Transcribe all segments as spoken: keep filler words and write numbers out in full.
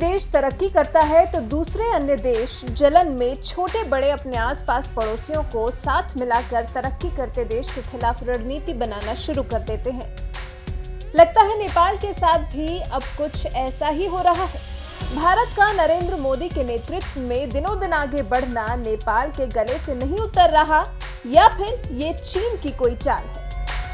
देश तरक्की करता है तो दूसरे अन्य देश जलन में छोटे बड़े अपने आसपास पड़ोसियों को साथ मिलाकर तरक्की करते देश के खिलाफ रणनीति बनाना शुरू कर देते हैं। लगता है नेपाल के साथ भी अब कुछ ऐसा ही हो रहा है। भारत का नरेंद्र मोदी के नेतृत्व में दिनों दिन आगे बढ़ना नेपाल के गले से नहीं उतर रहा, या फिर ये चीन की कोई चाल है।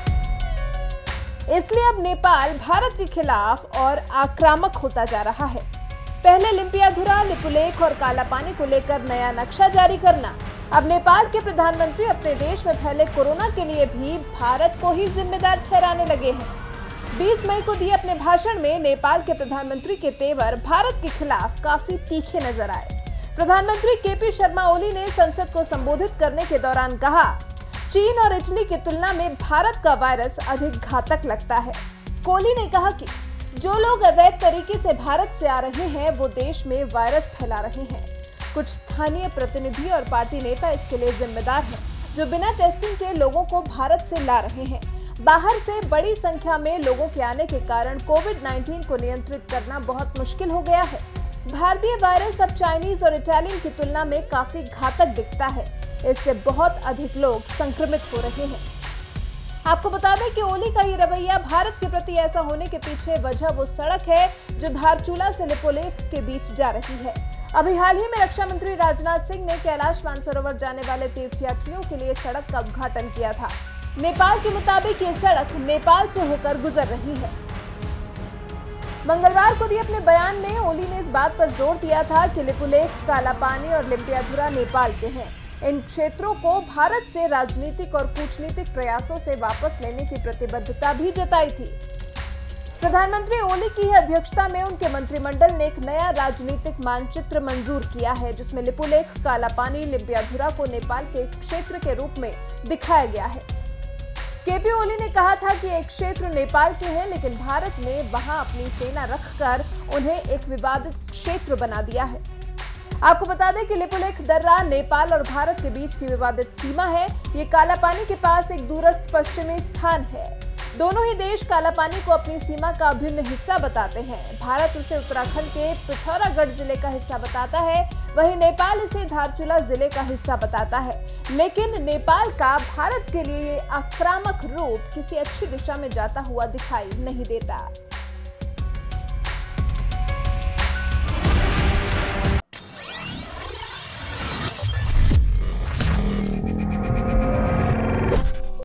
इसलिए अब नेपाल भारत के खिलाफ और आक्रामक होता जा रहा है। पहले लिम्पियाधुरा, लिपुलेख और कालापानी को लेकर नया नक्शा जारी करना, अब नेपाल के प्रधानमंत्री अपने देश में फैले कोरोना के लिए भी भारत को ही जिम्मेदार ठहराने लगे हैं। बीस मई को दिए अपने भाषण में नेपाल के प्रधानमंत्री के तेवर भारत के खिलाफ काफी तीखे नजर आए। प्रधानमंत्री केपी शर्मा ओली ने संसद को संबोधित करने के दौरान कहा, चीन और इटली की तुलना में भारत का वायरस अधिक घातक लगता है। कोली ने कहा कि जो लोग अवैध तरीके से भारत से आ रहे हैं वो देश में वायरस फैला रहे हैं। कुछ स्थानीय प्रतिनिधि और पार्टी नेता इसके लिए जिम्मेदार हैं, जो बिना टेस्टिंग के लोगों को भारत से ला रहे हैं। बाहर से बड़ी संख्या में लोगों के आने के कारण कोविड उन्नीस को नियंत्रित करना बहुत मुश्किल हो गया है। भारतीय वायरस अब चाइनीज और इटालियन की तुलना में काफी घातक दिखता है। इससे बहुत अधिक लोग संक्रमित हो रहे हैं। आपको बता दें कि ओली का ये रवैया भारत के प्रति ऐसा होने के पीछे वजह वो सड़क है जो धारचूला से लिपुलेख के बीच जा रही है। अभी हाल ही में रक्षा मंत्री राजनाथ सिंह ने कैलाश मानसरोवर जाने वाले तीर्थयात्रियों के लिए सड़क का उद्घाटन किया था। नेपाल के मुताबिक ये सड़क नेपाल से होकर गुजर रही है। मंगलवार को दिए अपने बयान में ओली ने इस बात पर जोर दिया था कि लिपुलेख, कालापानी और लिम्पियाधुरा नेपाल के हैं। इन क्षेत्रों को भारत से राजनीतिक और कूटनीतिक प्रयासों से वापस लेने की प्रतिबद्धता भी जताई थी। प्रधानमंत्री ओली की अध्यक्षता में उनके मंत्रिमंडल ने एक नया राजनीतिक मानचित्र मंजूर किया है, जिसमें लिपुलेख, कालापानी, लिम्पियाधुरा को नेपाल के क्षेत्र के रूप में दिखाया गया है। केपी ओली ने कहा था कि एक क्षेत्र नेपाल के हैं, लेकिन भारत ने वहां अपनी सेना रखकर उन्हें एक विवादित क्षेत्र बना दिया है। आपको बता दें कि लिपुलेख दर्रा नेपाल और भारत के बीच की विवादित सीमा है। ये कालापानी के पास एक दूरस्थ पश्चिमी स्थान है। दोनों ही देश कालापानी को अपनी सीमा का अभिन्न हिस्सा बताते हैं। भारत उसे उत्तराखंड के पिथौरागढ़ जिले का हिस्सा बताता है, वहीं नेपाल इसे धारचूला जिले का हिस्सा बताता है। लेकिन नेपाल का भारत के लिए आक्रामक रूप किसी अच्छी दिशा में जाता हुआ दिखाई नहीं देता।